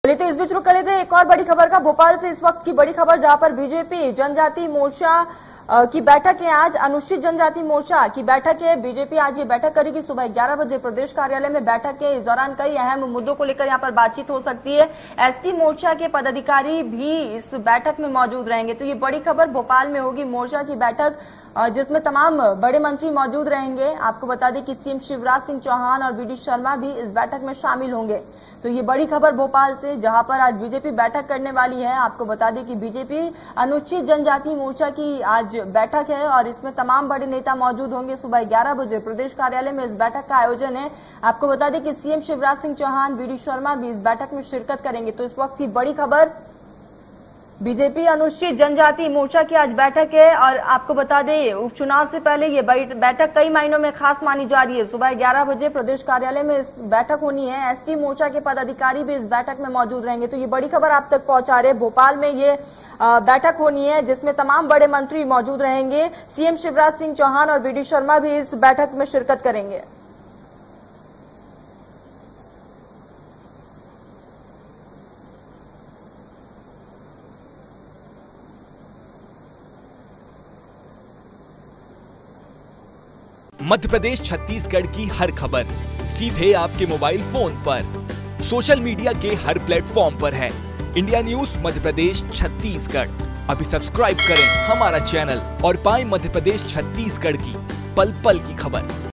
चलिए तो इस बीच रुक कर लेते हैं एक और बड़ी खबर का। भोपाल से इस वक्त की बड़ी खबर, जहां पर बीजेपी जनजाति मोर्चा की बैठक है आज। अनुसूचित जनजाति मोर्चा की बैठक है। बीजेपी आज ये बैठक करेगी सुबह 11 बजे प्रदेश कार्यालय में बैठक है। इस दौरान कई अहम मुद्दों को लेकर यहाँ पर बातचीत हो सकती है। एसटी मोर्चा के पदाधिकारी भी इस बैठक में मौजूद रहेंगे। तो ये बड़ी खबर, भोपाल में होगी मोर्चा की बैठक जिसमें तमाम बड़े मंत्री मौजूद रहेंगे। आपको बता दें कि सीएम शिवराज सिंह चौहान और वीडी शर्मा भी इस बैठक में शामिल होंगे। तो ये बड़ी खबर भोपाल से, जहां पर आज बीजेपी बैठक करने वाली है। आपको बता दें कि बीजेपी अनुसूचित जनजाति मोर्चा की आज बैठक है और इसमें तमाम बड़े नेता मौजूद होंगे। सुबह 11 बजे प्रदेश कार्यालय में इस बैठक का आयोजन है। आपको बता दें कि सीएम शिवराज सिंह चौहान, वीडी शर्मा भी इस बैठक में शिरकत करेंगे। तो इस वक्त की बड़ी खबर, बीजेपी अनुसूचित जनजाति मोर्चा की आज बैठक है। और आपको बता दें उपचुनाव से पहले ये बैठक कई मायनों में खास मानी जा रही है। सुबह 11 बजे प्रदेश कार्यालय में इस बैठक होनी है। एसटी मोर्चा के पदाधिकारी भी इस बैठक में मौजूद रहेंगे। तो ये बड़ी खबर आप तक पहुंचा रहे। भोपाल में ये बैठक होनी है जिसमें तमाम बड़े मंत्री मौजूद रहेंगे। सीएम शिवराज सिंह चौहान और वीडी शर्मा भी इस बैठक में शिरकत करेंगे। मध्य प्रदेश छत्तीसगढ़ की हर खबर सीधे आपके मोबाइल फोन पर, सोशल मीडिया के हर प्लेटफॉर्म पर है। इंडिया न्यूज मध्य प्रदेश छत्तीसगढ़, अभी सब्सक्राइब करें हमारा चैनल और पाएं मध्य प्रदेश छत्तीसगढ़ की पल पल की खबर।